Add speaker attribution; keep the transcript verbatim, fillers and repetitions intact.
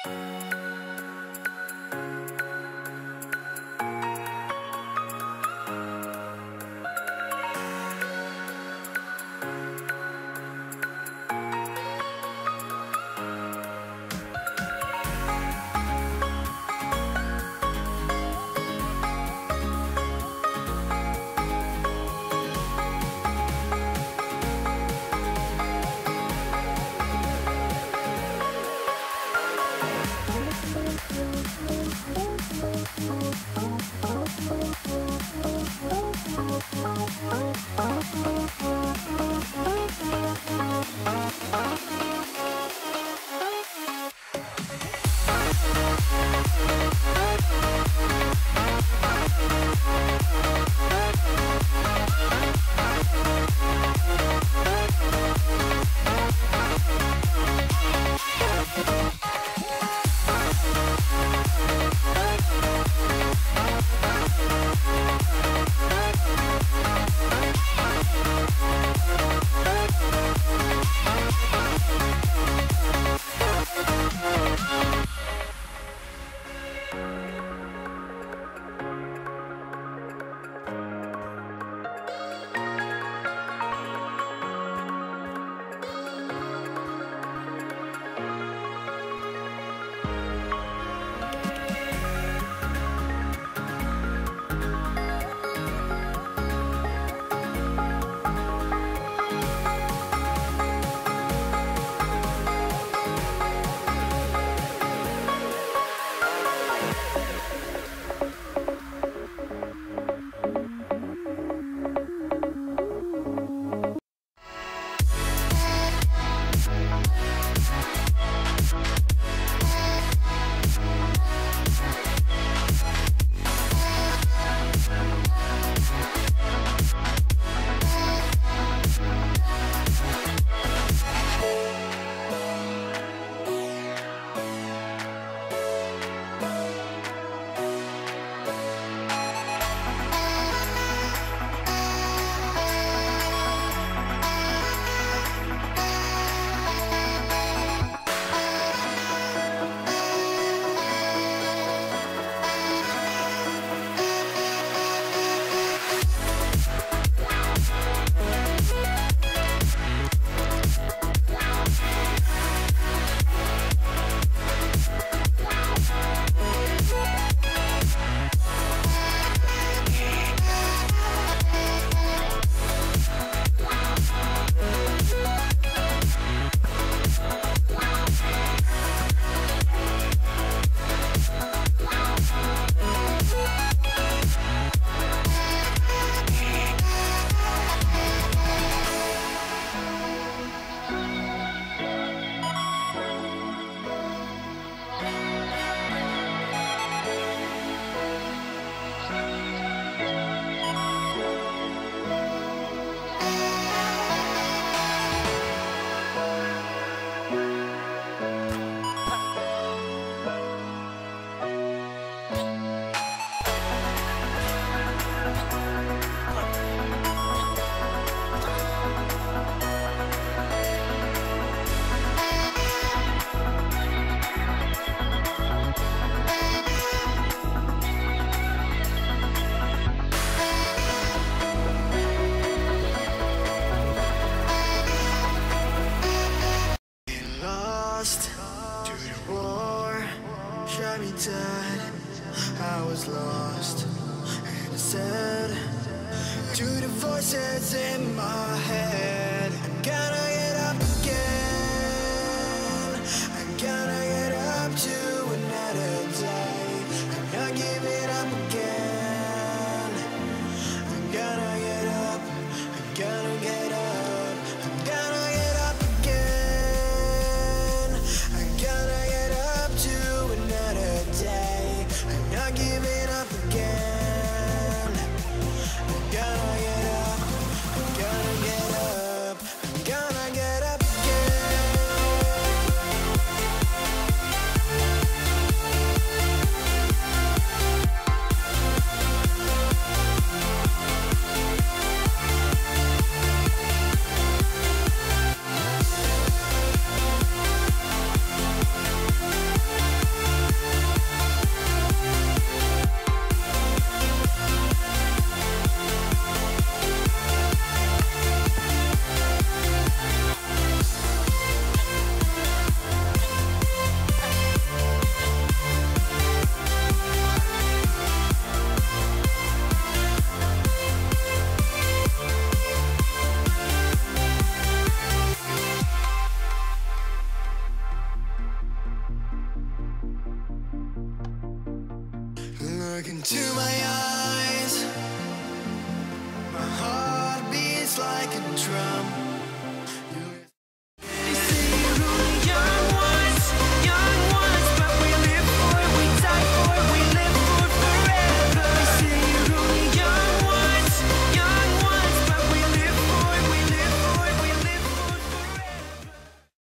Speaker 1: I was lost and sad to the voices in my head. I'm gonna get up again. I'm gonna get up to another day. I'm not giving up again. I'm gonna get up. I'm gonna get up. I'm gonna get up again. I'm gonna get up to another day. I'm not giving up again. I'm gonna get up. I'm gonna get up. I'm gonna Look into my